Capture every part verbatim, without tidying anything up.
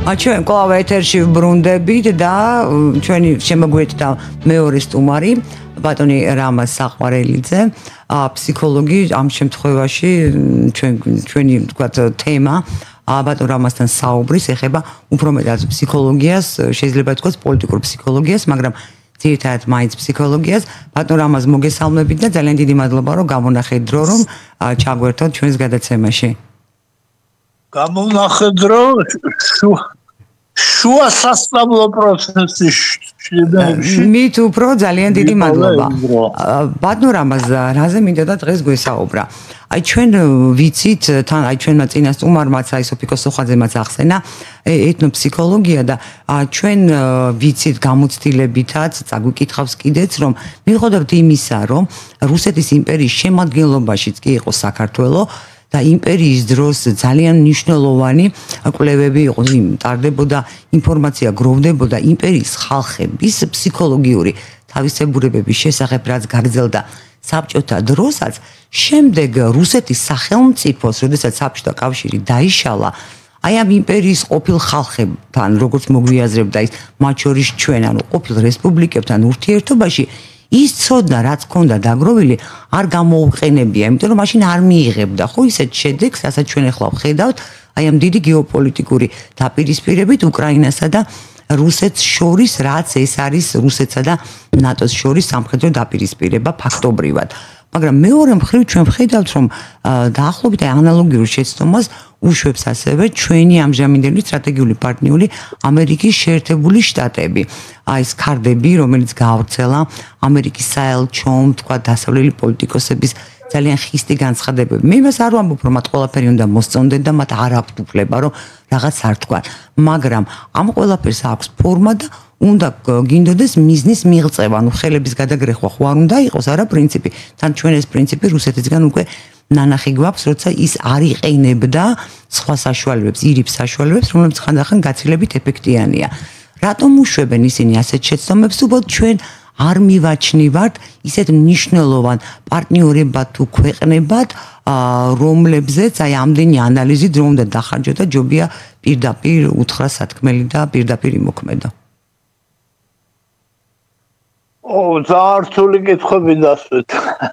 ჩვენ კვლავ ეთერში ვბრუნდებით და ჩვენი შემოგვიერთდა მეორე სტუმარი ბატონი რამაზ საყვარელიძე, ფსიქოლოგი ამ შემთხვევაში ჩვენ ჩვენი თქვათ თემა ბატონ რამაზთან საუბრის ეხება უფრო მეტად ფსიქოლოგიას, შეიძლება ითქვას პოლიტიკურ ფსიქოლოგიას, მაგრამ ძირითადად მაინც ფსიქოლოგიას. ბატონ რამაზ მოგესალმებით და ძალიან დიდი მადლობა რომ გამონახეთ დრო რომ ჩაგვერთოთ ჩვენს გადაცემაში. გამონახეთ დრო შუა სასწავლო პროცესის შედარებით. მით უფრო ძალიან დიდი მადლობა. ბატონ რამაზ, რაზე მინდოდა დღეს გვესაუბრა? აი ჩვენ ვიცით, თან აი ჩვენმა წინა სტუმარმაც აი სოფიკო სოხაძემაც ახსენა ეთნოფსიქოლოგია და ჩვენ ვიცით გამოცდილებითაც წაგვიკითხავს კიდეც რომ მიუხედავად იმისა რომ რუსეთის იმპერიის შემადგენლობაშიც კი იყო საქართველო და იმპერიის დროს ძალიან მნიშვნელოვანი კვლევები იყო, ტარდებოდა ინფორმაცია, გროვდებოდა იმპერიის ხალხების ფსიქოლოგიური თავისებურებების შესახებ, რაც გაგრძელდა საბჭოთა დროსაც, შემდეგ რუსეთის სახელმწიფოს, როდესაც საბჭოთა კავშირი დაიშალა, აი ამ იმპერიის ყოფილ ხალხებთან, როგორც მოგვიაზრებდა ის, მათ შორის ჩვენ, ანუ ყოფილ რესპუბლიკებთან ურთიერთობაში ის ცოდნა რაც ქონდა დაგროვილი არ გამოუყენებია, იმიტომ რომ მაშინ არ მიიღებდა ხო ისეთ შედეგს, რასაც ჩვენ ახლა ვხედავთ, აი ამ დიდი გეოპოლიტიკური დაპირისპირებით უკრაინასა და რუსეთს შორის, რაც ეს არის რუსეთსა და ნატოს შორის სამხედრო დაპირისპირება ფაქტობრივად. მაგრამ მეორე მხრივ ჩვენ ვხედავთ, რომ დაახლოებით ანალოგიურ შეცდომას უშვებს ასევე ჩვენი ამჟამინდელი სტრატეგიული პარტნიორი ამერიკის შეერთებული შტატები. აი ეს ქარდები, რომელიც გაავრცელა ამერიკის საელჩომ, თქვა დასავლელი პოლიტიკოსების ძალიან ხისტი განცხადებები. მე იმას არ ვამბობ, რომ მათ ყველაფერი უნდა მოსწონდნენ და მათ არ აქვთ უფლება, რომ რაღაც არ თქვან. მაგრამ ამ ყველაფერს აქვს ფორმა და უნდა გინდოდეს მიზნის მიღწევა, ანუ ხელების გადაგრეხვა ხო არ უნდა იყოს, არა პრინციპი. თან ჩვენ ეს პრინციპი რუსეთისგან უკვე ნანახი გვაქვს, როცა ის არ იყენებდა სხვა საშუალებებს, ირიბ საშუალებებს, რომლებიც ხანდახან გაცილებით ეფექტიანია. რატომ უშვებენ ისინი ასეთ შეცდომებს, უბრალოდ ჩვენ არ მივაჩნივართ ისეთ მნიშვნელოვან პარტნიორებად თუ ქვეყნებად, რომლებზეც აი ამდენი ანალიზი დრო უნდა დახარჯოთ და ჯობია პირდაპირ უთხრა სათქმელი და პირდაპირ იმოქმედა. ო, ძალიან რთული კითხვები დასვეთ.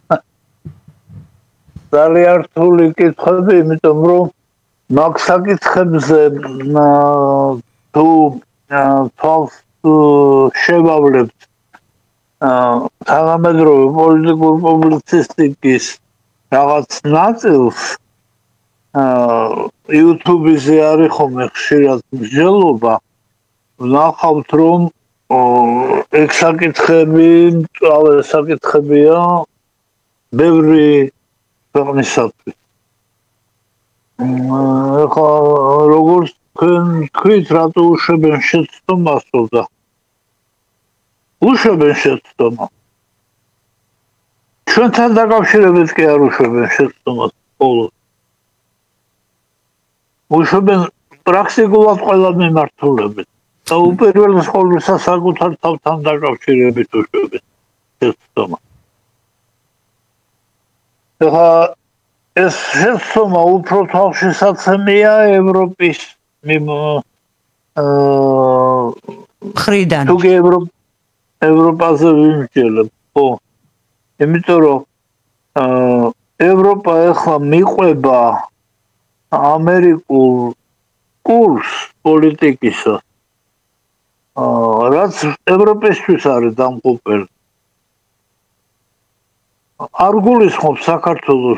ძალიან რთული კითხვები, იმიტომ რომ მაგ საკითხებზე თუ თვალს შევავლებთ თანამედროვე პოლიტიკური პუბლიცისტიკის რაღაც ნაწილს, YouTube-ზე არის ხოლმე ხშირად მსჯელობა, ვნახავთ რომ ეგ საკითხები, მწვავე საკითხებია ბევრი ქვეყნისათვის. ეხლა როგორც თქვენ თქვით, რატო უშვებენ შეცდომასო და უშვებენ შეცდომა. ჩვენთან დაკავშირებით კი არ უშვებენ შეცდომას ბოლოს. უშვებენ პრაქტიკულად ყველა მიმართულებით. და უპირველეს ყოვლისა საკუთარ თავთან დაკავშირებით უშვებენ შეცდომა. ეხლა ეს შეცდომა უფრო თავშესაცემია ევროპის მხრიდან. თუ ევროპაზე ვიმსჯელებ, ხო. იმიტომ რომ ევროპა ეხლა მიყვება ამერიკულ კურსს პოლიტიკისა, რაც ევროპისთვის არის დამღუპელი. არ გულისხმობს საქართველოს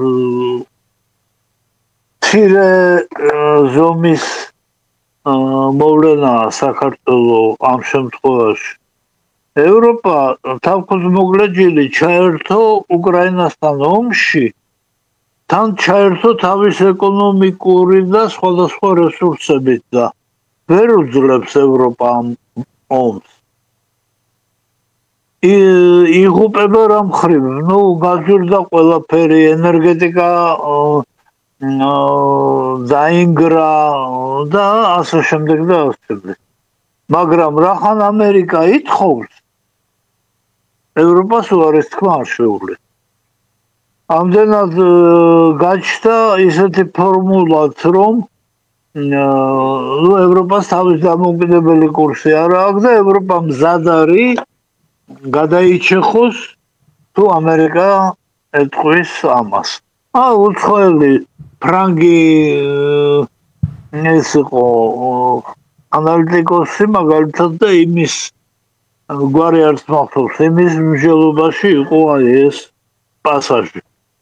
მცირე ზომის მოვლენა საქართველოს ამ შემთხვევაში. ევროპა თავგადმოგლეჯილი ჩაერთო უკრაინასთან ომში, თან ჩაერთო თავის ეკონომიკური და სხვადასხვა რესურსებით და ვერ უძლებს ევროპა ამ ომს. იღუპება რა მხრივ, ნუ გაძვირდა ყველაფერი, ენერგეტიკა დაინგრა და ასე შემდეგ და ასე შემდეგ. მაგრამ რახან ამერიკა ითხოვს, ევროპას უარეს თქმა არ შეუძლია. ამდენად გაჩნდა ისეთი ფორმულაც, რომ ნუ ევროპას თავის დამოუკიდებელი კურსი არ აქვს და ევროპა მზად არის გადაიჩეხოს თუ ამერიკა ეთყვის ამას. აა უცხოელი ფრანგი ეს იყო ანალიტიკოსი მაგალითად და იმის გვარი არც მახსოვს იმის მსჯელობაში იყო აი ეს პასაჟი.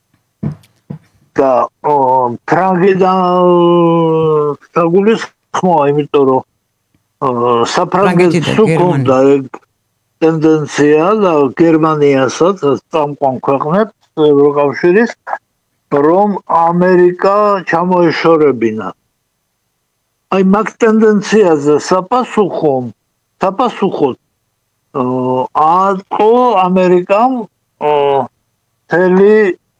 და ფრანგიდან დაგულისხმოა, იმიტომ რომ საფრანგეთს უქონდა ტენდენცია და გერმანიასაც წამყვან ქვეყნებს ევროკავშირის რომ ამერიკა ჩამოეშორებინა. აი მაგ ტენდენციაზე საპასუხო საპასუხოდ ატყო ამერიკამ თელი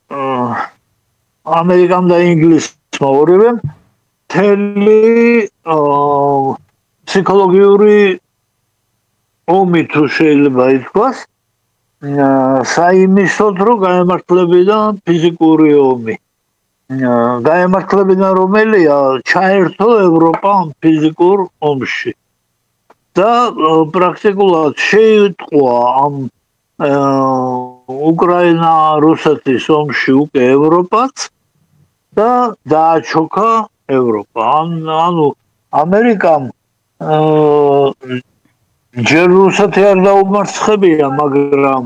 ამერიკამ და ინგლისმა ორივემ თელი ფსიქოლოგიური ომი თუ შეიძლება ითქვას საიმისოდ რომ გაემართლებინა ფიზიკური ომი. გაემართლებინა რომელია ჩაერთო ევროპა ფიზიკურ ომში. და პრაქტიკულად შეიტყვა ამ უკრაინა რუსეთის ომში უკვე ევროპაც და დააჩოქა ევროპა. ანუ ამერიკამ ჯერ რუსეთი არ დაუმარცხებია, მაგრამ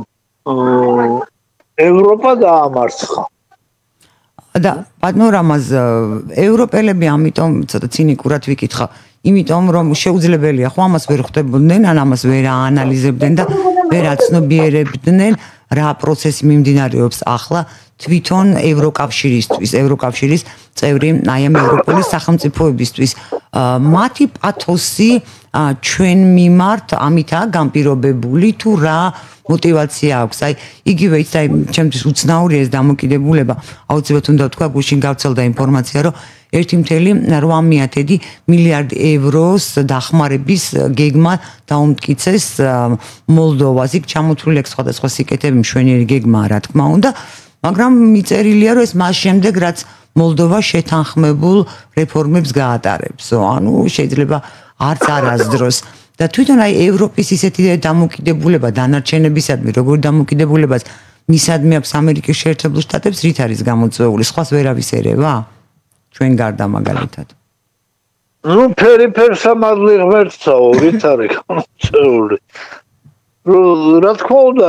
ევროპა დაამარცხა. და ბატონო რამაზ ევროპელები ამიტომ ცოტა ცინიკურად ვიკითხა, იმიტომ რომ შეუძლებელია ხო ამას ვერ ხვდებოდნენ, ან ამას ვერ აანალიზებდნენ და ვერ აცნობიერებდნენ რა პროცესი მიმდინარეობს ახლა თვითონ ევროკავშირისთვის, ევროკავშირის წევრი აი ამ ევროპული სახელმწიფოებისთვის. მათი პათოსი ჩვენ მიმართ ამითაა განპირობებული თუ რა мотивация აქვს. აი იგივე ის აი ჩემთვის უცნაური ეს დამოკიდებულება, აუცილებლად უნდა ვთქვა, გუშინ გავცელდა ინფორმაცია, რომ ერთი მთელი რვა მიათედი მილიარდი ევროს დახმარების გეგმა დაუმტკიცეს მოლდოვას. იქ ჩამოთვლილი აქვს სხვადასხვა სიკეთები, მშვენიერი გეგმაა რა თქმა უნდა, მაგრამ მიწერილია რომ ეს მას შემდეგ რაც მოლდოვა შეთანხმებულ რეფორმებს გაატარებს. ანუ შეიძლება არც არასდროს და თვითონ აი ევროპის ისეთი დამოკიდებულება დანარჩენებისადმი, როგორ დამოკიდებულებას მისადმი აქვს ამერიკის შეერთებულ შტატებს, რით არის გამოწვეული? სხვას ვერავის ერევა? ჩვენ გარდა მაგალითად. ნუ ფერიფერსამაღლი ღმერთსაო, რით არის გამოწვეული? რა თქმა უნდა,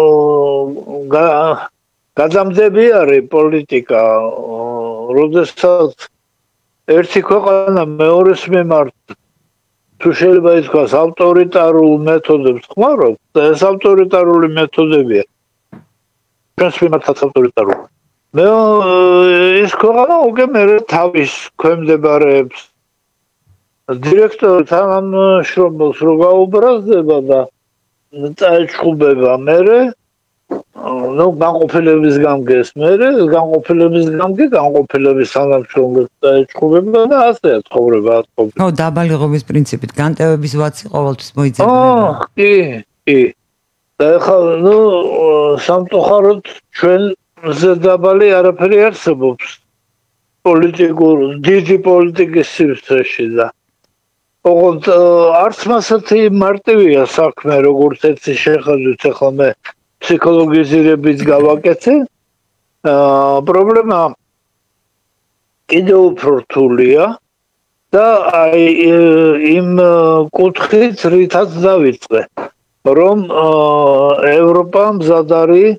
გადამდები არის პოლიტიკა, როდესაც ერთი ქვეყანა მეორეს მიმართ თუ შეიძლება ითქვას ავტორიტარულ მეთოდებს ხმარობს და ეს ავტორიტარული მეთოდებია ჩვენს მიმართაც ავტორიტარული. მე ეს ქვეყანა უკვე მერე თავის ქვემდებარეებს დირექტორი თანამშრომელს რო გაუბრაზდება და წაეჩხუბება მერე ნუ განყოფილების გამგეს მერე განყოფილების გამგე განყოფილების თანამშრომლებს წაეჩხუბება და ასე ცხოვრება ათყობი. ო დაბალიღობის პრინციპით განტევების ვაცი ყოველთვის მოიძებნება. ო კი კი და ახლა ნუ სამწუხაროდ ჩვენ ზედაბალი არაფერი არსებობს პოლიტიკურ დიდი პოლიტიკის სივრცეში და ოღონდ არც მასეთი მარტივია საქმე როგორც ერთი შეხედვით ახლა მე ფსიქოლოგიზირებით გავაკეთე. პრობლემა კიდევ უფრო რთულია და აი იმ კუთხით რითაც დავიწყე რომ ევროპა მზად არის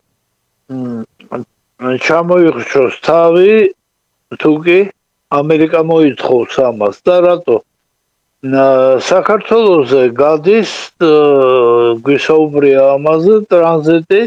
ჩამოიხრჩოს თავი თუკი ამერიკა მოითხოვს ამას და რატო საქართველოზე გადის გვისაუბრია ამაზე ტრანზიტი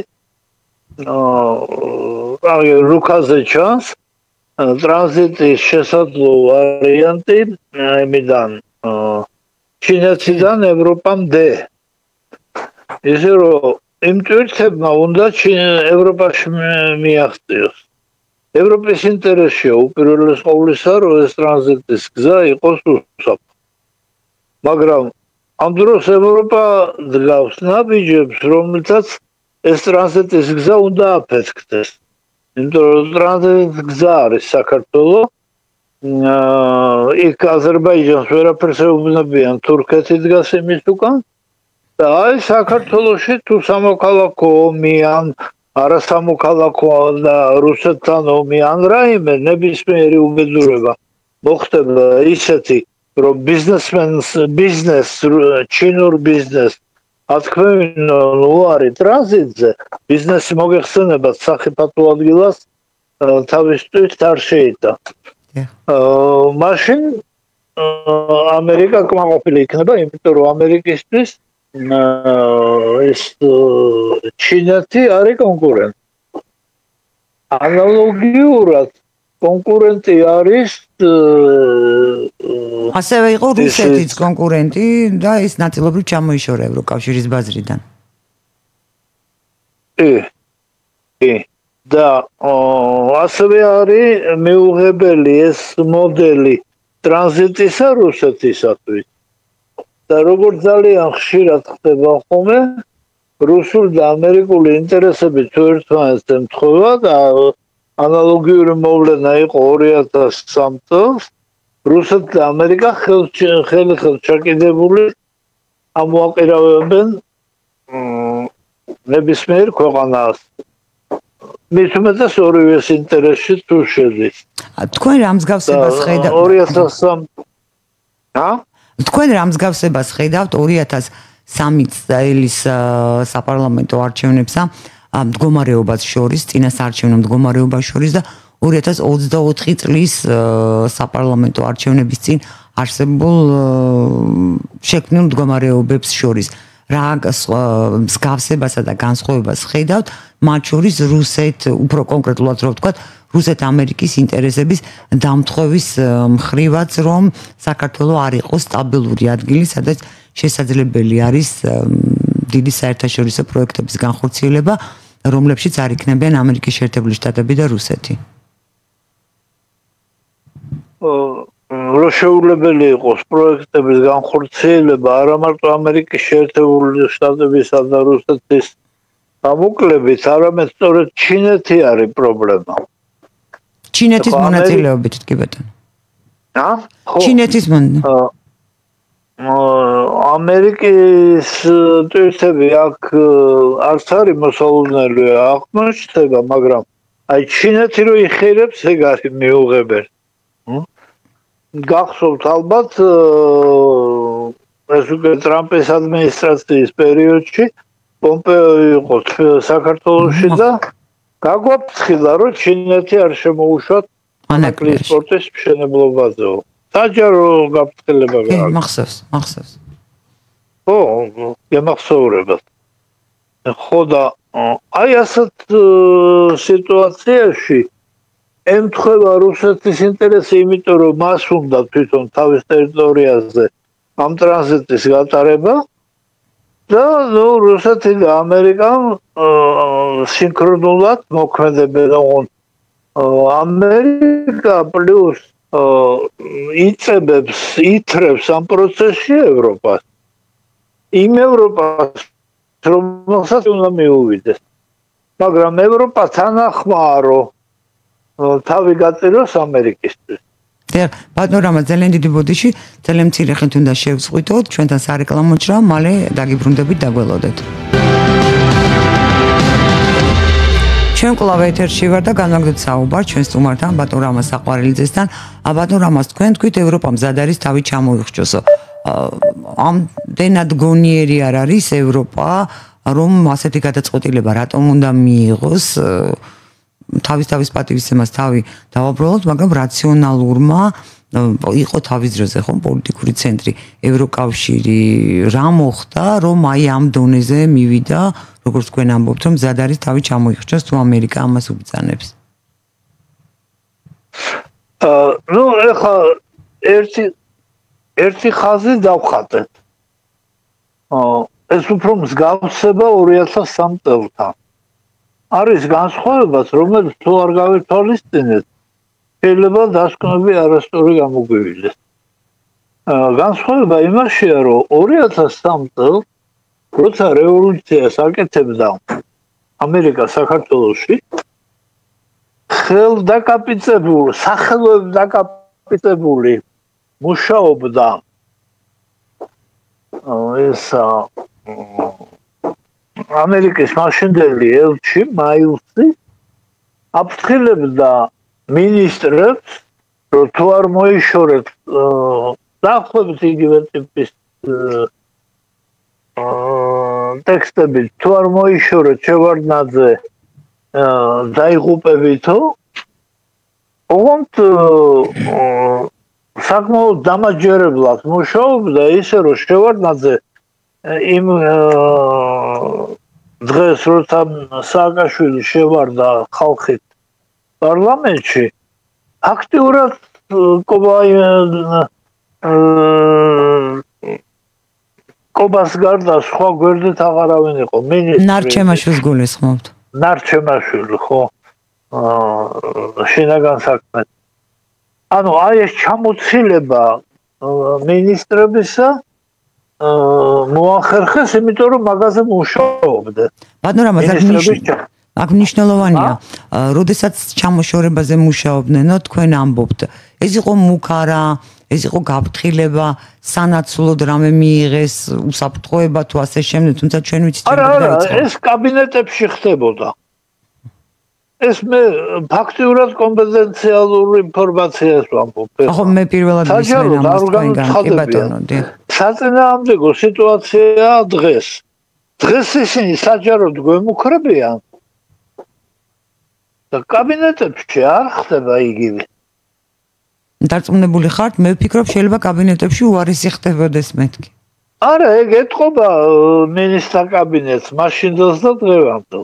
აი რუკაზე ჩანს ტრანზიტის შესაძლო ვარიანტი იმიდან ჩინეთიდან ევროპამდე ისე რომ იმ ტვირთებმა უნდა ევროპაში მიაღწიოს. ევროპის ინტერესია უპირველეს ყოვლისა რომ ეს ტრანზიტის გზა იყოს უსაფრთხო. მაგრამ ამ დროს ევროპა დგავს ნაბიჯებს, რომელთაც ეს ტრანზიტის გზა უნდა აფეთქდეს. იმიტომ რომ ტრანზიტის გზა არის საქართველო იქ აზერბაიჯანს ვერაფერს ეუბნებიან, თურქეთი დგას იმის უკან. და აი საქართველოში თუ სამოქალაქო ომი ან არასამოქალაქო და რუსეთთან ომი ან რაიმე ნებისმიერი უბედურება მოხდება ისეთი, რომ ბიზნესმენს ბიზნეს ჩინურ ბიზნეს ათქმევინო უარი ტრანზიტზე, ბიზნესი მოგეხსენებათ სახიფათო ადგილას თავისთვის არ შეიტა. მაშინ ამერიკა კმაყოფილი იქნება, იმიტომ რომ ამერიკისთვის ეს ჩინეთი არის კონკურენტი. ანალოგიურად კონკურენტი არის ასევე იყო რუსეთიც კონკურენტი და ეს ნაწილობრივ ჩამოიშორა ევროკავშირის ბაზრიდან. კი. კი. და ასევე არის მეუღებელი ეს მოდელი ტრანზიტისა რუსეთისათვის. და როგორც ძალიან ხშირად ხდება ხოლმე, რუსული და ამერიკული ინტერესები თუ ერთმანეთს ემთხვევა და ანალოგიური მოვლენა იყო ორი ათას სამი წელს, რუსეთი და ამერიკა ხელი ხელს ჩაკიდებული ამოაყირავებენ ნებისმიერ ქვეყანას. მის უმეტეს ორივეს ინტერესში თუ შედის. თქვენ რა მსგავსებას ხედავთ? ორი ათას სამი ა? თქვენ რა მსგავსებას ხედავთ ორი ათას სამი წლის საპარლამენტო არჩევნებსა მდგომარეობას შორის, წინასაარჩევნო მდგომარეობას შორის და ორი ათას ოცდაოთხი წლის საპარლამენტო არჩევნების წინ არსებულ შექმნილ მდგომარეობებს შორის. რა მსგავსებასა და განსხვავებას ხედავთ, მათ შორის რუსეთ, უფრო კონკრეტულად რო ვთქვათ, რუსეთ-ამერიკის ინტერესების დამთხოვის მხრივაც, რომ საქართველო არ იყოს სტაბილური ადგილი, სადაც შესაძლებელი არის დიდი საერთაშორისო პროექტების განხორციელება, რომლებშიც არ იქნებიან ამერიკის შეერთებული შტატები და რუსეთი. რო შეუძლებელი იყოს პროექტების განხორციელება არა მარტო ამერიკის შეერთებული შტატებისა და რუსეთის გამოკლებით, არამედ სწორედ ჩინეთი არის პრობლემა. ჩინეთის მონაწილეობით კი ბატონო. ა? ჩინეთის მონაწილეობით. ამერიკის ტვირთები აქ არც არის მოსალოდნელი აღმოჩნდება, მაგრამ აი ჩინეთი რო იხერებს, ეგ არის მიუღებელი. გახსოვთ ალბათ ეს უკვე ტრამპის ადმინისტრაციის პერიოდში პომპეო იყო საქართველოში და გაგვაფრთხილა, რომ ჩინეთი არ შემოუშვათ ანაკლის სპორტის მშენებლობაზე. საჯარო გაფრთხილება გააქვს. მახსოვს, მახსოვს. ო, გემახსოვრებათ. ხო და აი ასეთ სიტუაციაში ემთხვევა რუსეთის ინტერესი, იმიტომ რომ მას უნდა თვითონ თავის ტერიტორიაზე ამ ტრანზიტის გატარება და ნუ რუსეთი და ამერიკამ სინქრონულად მოქმედებენ. ამერიკა პლუს იწებებს, ითრევს ამ პროცესში ევროპას. იმ ევროპას, რომელსაც უნდა მიუვიდეს. მაგრამ ევროპა თანახმაა, რომ თავი გაწიროს ამერიკისთვის. და ბატონო რამა ძალიან დიდი ბოდიში, ძალიან მცირე ხნით უნდა შევწყვიტოთ, ჩვენთან სარეკლამო ჭრა, მალე დაგიბრუნდებით, დაგველოდეთ. ჩვენ კლავ ეთერში ვარ და განვაგრძობთ საუბარს ჩვენ სტუმართან ბატონ რამა საყვარელიძესთან. ბატონ რამას თქვენ თქვით ევროპა მზად არის თავი ჩამოიხჭოსო. ამდენად გონიერი არ არის ევროპა, რომ ასეთი გადაწყვეტილება რატომ უნდა მიიღოს? თავის თავის პატივისცემას თავი დავაბრალოთ, მაგრამ რაციონალურმა იყო თავის დროზე ხომ პოლიტიკური ცენტრი ევროკავშირი რა მოხდა, რომ აი ამ დონეზე მივიდა, როგორც თქვენ ამბობთ, რომ მზად არის თავი ჩამოიხჭოს თუ ამერიკა ამას უბრძანებს. აა ნუ ეხლა ერთი ერთი ხაზი დავხატეთ. აა ეს უფრო მსგავსება ორი ათას სამი წელთან. არის განსხვავებაც, რომელიც თუ არ გავითვალისწინეთ, შეიძლება დასკვნები არასწორი გამოგვივიდეს. განსხვავება იმაშია, რომ ორი ათას სამი წელს, როცა რევოლუციას აკეთებდა ამერიკა საქართველოში, ხელდაკაპიტებული, სახელოებდაკაპიტებული მუშაობდა ესა ამერიკის მაშინდელი ელჩი მაილსი აფრთხილებდა მინისტრებს რომ თუ არ მოიშორეთ დაახლოებით იგივე ტიპის ტექსტები თუ არ მოიშორეთ შევარდნაძე დაიღუპებითო ოღონდ საკმაოდ დამაჯერებლად მუშაობდა ისე რომ შევარდნაძე იმ დღეს როცა სააკაშვილი შევარდა ხალხით პარლამენტში აქტიურად კობას გარდა სხვა გვერდით აღარავინ იყო მინისტრი ნარჩემაშვილს გულისხმობთ ნარჩემაშვილი ხო შინაგან საქმე ანუ აი ეს ჩამოცილება მინისტრებისა მოახერხეს იმიტომ რომ მაგაზე მუშაობდნენ ბატონო რამაზან აქ მნიშვნელოვანია როდესაც ჩამოშორებაზე მუშაობდნენო თქვენ ამბობთ ეს იყო მუქარა ეს იყო გაფრთხილება სანაცვლოდ რამე მიიღეს უსაფრთხოება თუ ასე შემდეგ თუმცა ჩვენ ვიცით არა არა ეს კაბინეტებში ხდებოდა ეს მე ფაქტიურად კომპეტენციალური ინფორმაციას ვამბობ ხო მე პირველად ვისმენ ამას თქვენგან კი ბატონო დი საწინააღმდეგო სიტუაციაა დღეს დღეს ისინი საჯაროდ გვემუქრებიან და კაბინეტებში არ ხდება იგივე დარწმუნებული ხართ მე ვფიქრობ შეიძლება კაბინეტებში უარესი ხდებოდეს მეთქი არა ეგ ეთყობა მინისტრთა კაბინეტს მაშინდელს და დღევანდელ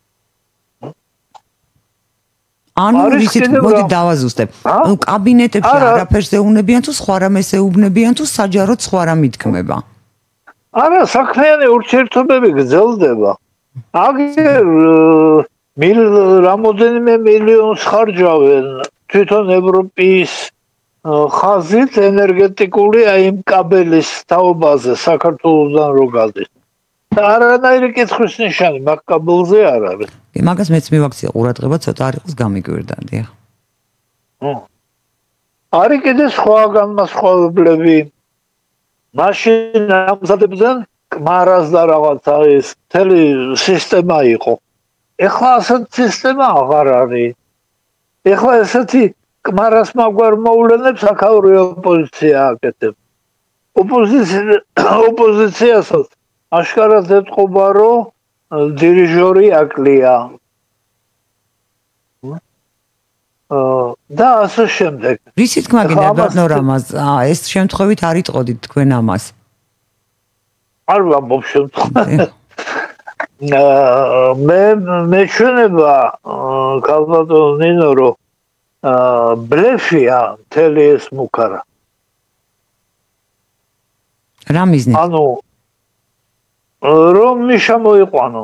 ანუ ისეთ მოდი დავაზუსტებ ანუ კაბინეტებში არაფერს ეუბნებიან თუ სხვა რამეს ეუბნებიან თუ საჯაროდ სხვა რამ ითქმება არა საქმიანი ურთიერთობები გრძელდება აგერ მილ რამოდენიმე მილიონს ხარჯავენ თვითონ ევროპის ხაზით ენერგეტიკული აი იმ კაბელის თაობაზე საქართველოსთან რო გადის და არანაირი კითხვის ნიშანი მაგ კაბელზე არ არის მაგას მეც მივაქცია ყურადღება ცოტა არ იყოს გამიგვირდა დიახ არის კიდე სხვა განმასხვავებლები მაშინ ამზადებდნენ კმარას და რაღაცა ეს მთელი სისტემა იყო ეხლა ასეთ სისტემა აღარ არის ეხლა ესეთი კმარას მაგვარ მოვლენებს აქაური ოპოზიცია აკეთებს ოპოზიცია ოპოზიციასაც აშკარად ეთყობა რომ დირიჟორი აკლია და ასე შემდეგ რისი თქმა გინდა ბატონო რამაზ ეს შემთხვევით არ იტყოდით თქვენ ამას არ ვამბობ შემთხვევით მე მეჩვენება ქალბატონო ნინო რომ ბლეფია მთელი ეს მუქარა რა მიზნით ანუ რომ ნიშა მოიყვანო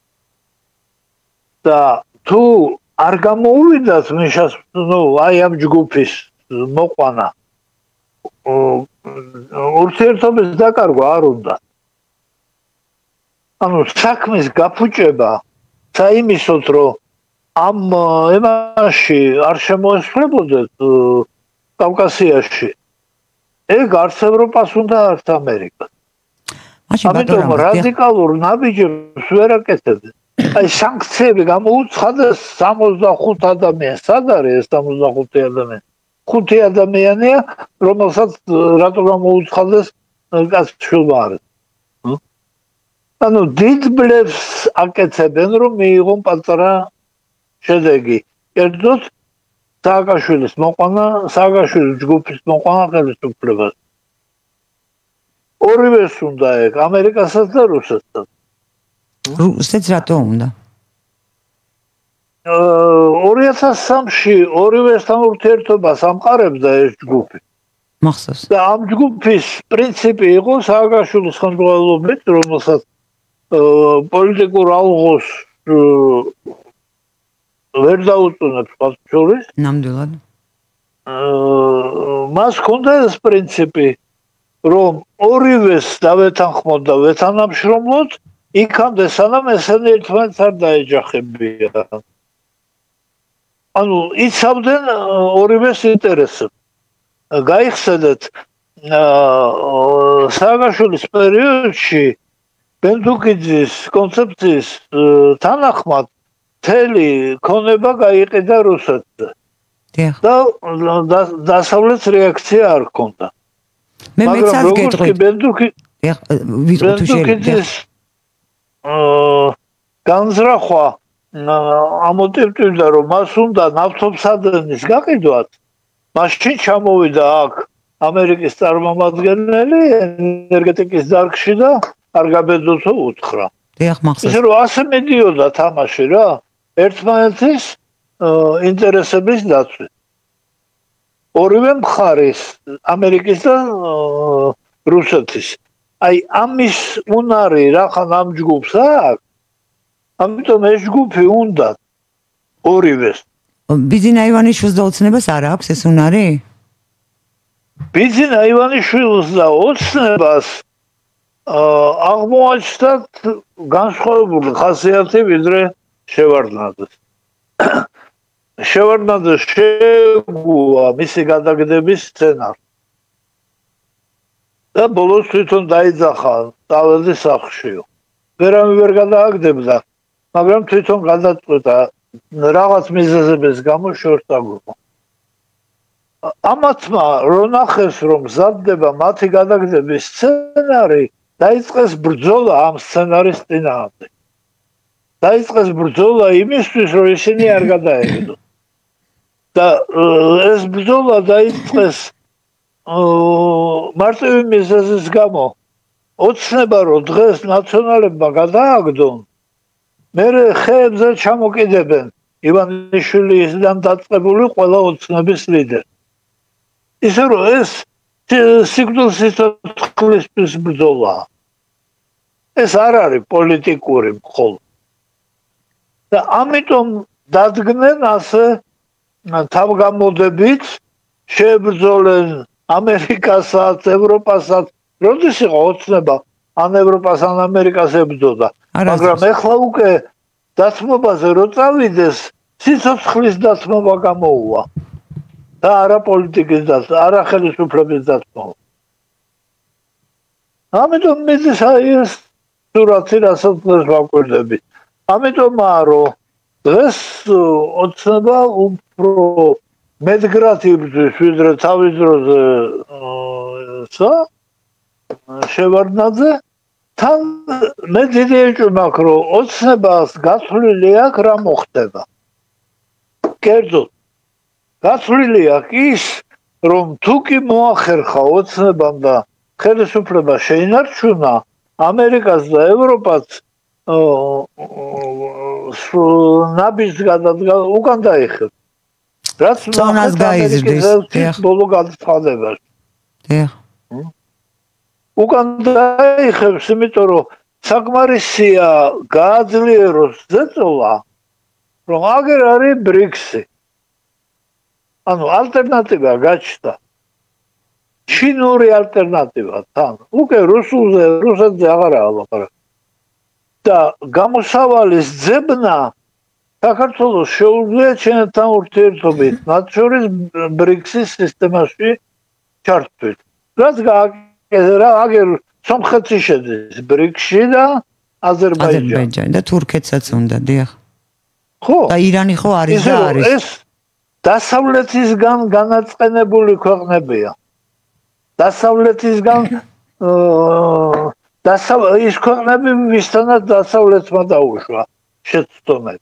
და თუ არ გამოუვიდათ ნიშას ნუ აი ამ ჯგუფის მოყვანა ურთიერთობის დაკარგვა არ უნდა ანუ საქმის გაფუჭება საიმისოთ რომ ამ ემაში არ შემოესწრებოდეთ კავკასიაში ეგ არც ევროპას უნდა არც ამერიკას ამიტომ რადიკალურ ნაბიჯებს ვერ აკეთებდნენ აი სანქციები გამოუცხადეს სამოცდახუთ ადამიანს სად არის ეს სამოცდახუთი ადამიანი ხუთი ადამიანია რომელსაც რატო გამოუცხადეს კაცშვილმა არის ანუ დიდ ბლეფს აკეთებენ რომ მიიღონ პატარა შედეგი კერძოდ სააკაშვილის მოყვანა სააკაშვილის ჯგუფის მოყვანა ხელისუფლებას ორივეს უნდა ეგ ამერიკასაც და რუსეთსაც რუსეთს რატო უნდა ორი ათას სამში ორივესთან ურთიერთობას ამყარებდა ეს ჯგუფი მახსოვს და ამ ჯგუფის პრინციპი იყო სააკაშვილის ხელმძღვანელობით რომელსაც პოლიტიკურ ალღოს ვერ დაუწუნებს პასუხის ნამდვილად მას ჰქონდა ეს პრინციპი რომ ორივეს დავეთანხმოთ და ვეთანამშრომლოთ იქამდე სანამ ესენი ერთმანეთს არ დაეჯახებიან ანუ იცავდნენ ორივეს ინტერესებს გაიხსენეთ სააკაშვილის პერიოდში ბენდუკიძის კონცეფციის თანახმად მთელი ქონება გაიყიდა რუსეთზე. და დასავლეთ რეაქცია არ ჰქონდა. მე მეც არ გეტყვით. ბენდუკიძის განზრახვა ამოტივტივდა, რომ მას უნდა ნავთობსადენის გაყიდვად, მაშინ ჩამოვიდა აქ ამერიკის წარმომადგენელი ენერგეტიკის დარგში და არ გაბედოთო უთხრა. ისე რომ ასე მიდიოდა თამაში რა, ერთმანეთის ინტერესების დაცვით. ორივე მხარის, ამერიკის და რუსეთის. აი ამის უნარი რახან ამ ჯგუფს აქვს, ამიტომ ეს ჯგუფი უნდა ორივეს. ბიძინა ივანიშვილს და ოცნებას არ აქვს ეს უნარი? ბიძინა ივანიშვილს და ოცნებას აღმოაჩნდათ განსხვავებული ხასიათი ვიდრე შევარდნაძეს. შევარდნაძეს შეგუა მისი გადაგდების სცენარი. და ბოლოს თვითონ დაიძახა დაველის სახლშიო. ვერავინ ვერ გადააგდებდა, მაგრამ თვითონ გადაწყვეტა რაღაც მიზეზების გამო შორტაგობა. ამათმა რო ნახეს, რომ მზადდება მათი გადაგდების სცენარი, დაიწყეს ბრძოლა ამ სცენარის წინააღმდეგ. დაიწყეს ბრძოლა იმისთვის, რომ ისინი არ გადაეგდო. და ეს ბრძოლა დაიწყეს მარტივი მიზეზის გამო. ოცნება რომ დღეს ნაციონალებმა გადააგდონ, მერე ხეებზე ჩამოკიდებენ ივანიშვილისგან დაწყებული ყველა ოცნების ლიდერი. ისე რომ ეს სიკვდილსიტყვისთვის ბრძოლაა. ეს არ არის პოლიტიკური მხოლოდ. და ამიტომ დადგნენ ასე თავგამოდებით, შეებრძოლენ ამერიკასაც, ევროპასაც, როდის იყო ოცნება ან ევროპას ან ამერიკას ებრძოდა. მაგრამ ეხლა უკვე დათმობაზე რო წავიდეს, სიცოცხლის დათმობა გამოუვა. და არა პოლიტიკის დათმობა, არა ხელისუფლების დათმობა. ამიტომ მიდის აი ეს სურათი, რასაც დღეს ვაკვირდებით. ამიტომაა, რომ დღეს ოცნება უფრო მედგრად იბრძვის, ვიდრე თავის დროზე შევარდნაძე. თან მე დიდი ეჭვი მაქვს, რომ ოცნებას გათვლილი აქვს რა მოხდება. კერძოდ გათვლილი აქვს ის, რომ თუ კი მოახერხა ოცნებამ და ხელისუფლება შეინარჩუნა, ამერიკას და ევროპას ნაბიჯს გადადგა უკან დაიხევს. რაც წონას გაიზრდის ბოლო გადაწყდებაში. დიახ. უკან დაიხევს, იმიტომ რომ საკმარისია გააძლიეროს ზეწოლა, რომ აგერ არის ბრიქსი. ანუ ალტერნატივა გაჩნდა. ჩინური ალტერნატივა თან. უკვე რუსულზე, რუსეთზე აღარაა ლაპარაკი. და გამოსავალის ძებნა საქართველოს შეუძლია ჩინეთთან ურთიერთობით, მათ შორის ბრიქსის სისტემაში ჩართვით. რაც რა აგერ სომხეთი შედის ბრიქსში და აზერბაიჯანი. აზერბაიჯანი და თურქეთსაც უნდა, დიახ. ხო. და ირანი ხო არის და არის. ეს დასავლეთისგან განაწყენებული ქვეყნებია. დასავლეთისგან ის ქვეყნები ვისთანაც დასავლეთმა დაუშვა შეცდომები.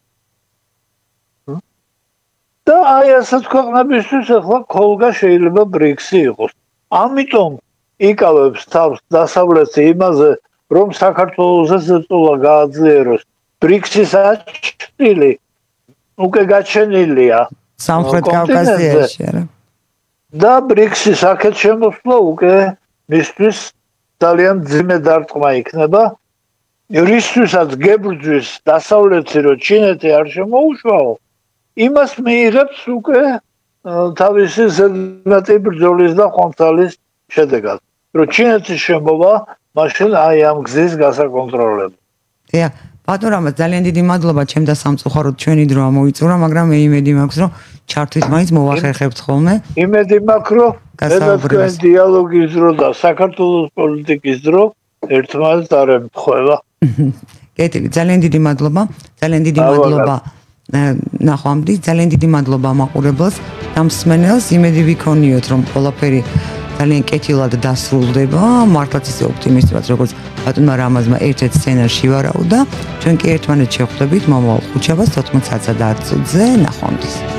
და აი ასეთ ქვეყნებისთვის ახლა ქოლგა შეიძლება ბრიქსი იყოს. ამიტომ იკავებს თავს დასავლეთი იმაზე, რომ საქართველოსზე ზეწოლა გააძლიეროს. ბრიქსის აჩრილი უკვე გაჩენილია სამხრეთ კავკასიაში, არა? და ბრიქსის აქეთ შემოსვლა უკვე მისთვის ძალიან ძიმე დარტყმა იქნება. რისთვისაც გებრძვის დასავლეთი, რომ ჩინეთი არ შემოუშვაო, იმას მიიღებს უკვე თავისი ზედმეტი ბრძოლის და ხომთალის შედეგად. რომ ჩინეთის შემოვა, მაშინ აი ამ გზის გასაკონტროლება. დიახ, ბატონო რამაზ ძალიან დიდი მადლობა ჩემ და სამწუხაროდ ჩვენი დრო ამოიწურა, მაგრამ მე იმედი მაქვს რომ ჩართვით მაინც მოვახერხებთ ხოლმე. იმედი მაქვს რომ თქვენ დიალოგის დრო და საქართველოს პოლიტიკის დრო ერთმანეთს არ ემთხვევა. კეთილი, ძალიან დიდი მადლობა. ძალიან დიდი მადლობა. ნახვამდის, ძალიან დიდი მადლობა მაყურებელს, დამსმენელს, იმედი ვიქონიოთ რომ ყველაფერი ძალიან კეთილად დასრულდება, მართლაც ისე ოპტიმისტურად როგორც ბატონმა რამაზმა ერთ-ერთ სცენარში ვარაუდა. ჩვენ კი ერთმანეთს შევხვდებით მომავალ ხუთშაბათს თოთხმეტ საათსა და ათ წუთზე, ნახვამდის.